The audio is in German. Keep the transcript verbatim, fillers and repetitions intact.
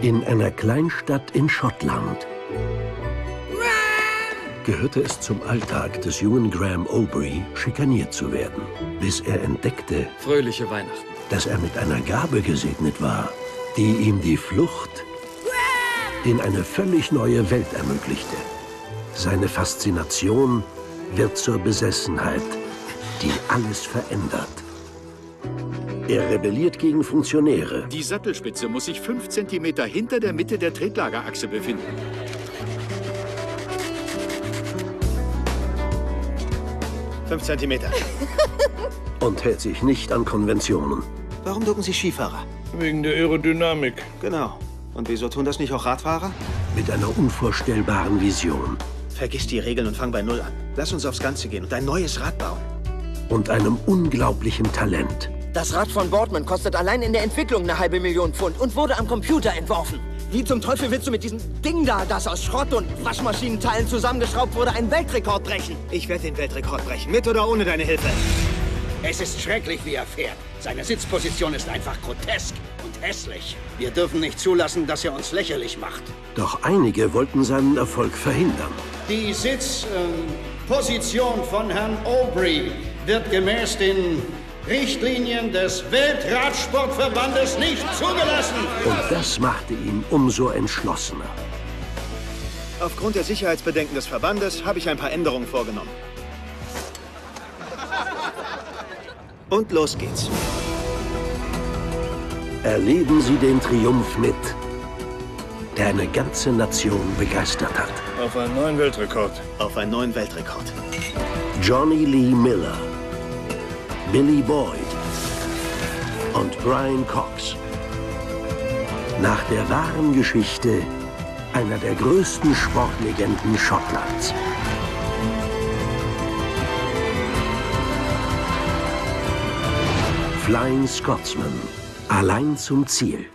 In einer Kleinstadt in Schottland gehörte es zum Alltag des jungen Graham Aubrey, schikaniert zu werden, bis er entdeckte, Fröhliche Weihnachten, dass er mit einer Gabe gesegnet war, die ihm die Flucht in eine völlig neue Welt ermöglichte. Seine Faszination wird zur Besessenheit, die alles verändert. Er rebelliert gegen Funktionäre. Die Sattelspitze muss sich fünf Zentimeter hinter der Mitte der Tretlagerachse befinden. Fünf Zentimeter. Und hält sich nicht an Konventionen. Warum ducken Sie Skifahrer? Wegen der Aerodynamik. Genau. Und wieso tun das nicht auch Radfahrer? Mit einer unvorstellbaren Vision. Vergiss die Regeln und fang bei Null an. Lass uns aufs Ganze gehen und ein neues Rad bauen. Und einem unglaublichen Talent. Das Rad von Boardman kostet allein in der Entwicklung eine halbe Million Pfund und wurde am Computer entworfen. Wie zum Teufel willst du mit diesem Ding da, das aus Schrott und Waschmaschinenteilen zusammengeschraubt wurde, einen Weltrekord brechen? Ich werde den Weltrekord brechen, mit oder ohne deine Hilfe. Es ist schrecklich, wie er fährt. Seine Sitzposition ist einfach grotesk und hässlich. Wir dürfen nicht zulassen, dass er uns lächerlich macht. Doch einige wollten seinen Erfolg verhindern. Die Sitzposition äh, von Herrn Aubrey wird gemäß den Richtlinien des Weltradsportverbandes nicht zugelassen. Und das machte ihn umso entschlossener. Aufgrund der Sicherheitsbedenken des Verbandes habe ich ein paar Änderungen vorgenommen. Und los geht's. Erleben Sie den Triumph mit, der eine ganze Nation begeistert hat. Auf einen neuen Weltrekord. Auf einen neuen Weltrekord. Johnny Lee Miller, Billy Boyd und Brian Cox. Nach der wahren Geschichte einer der größten Sportlegenden Schottlands. Flying Scotsman, allein zum Ziel.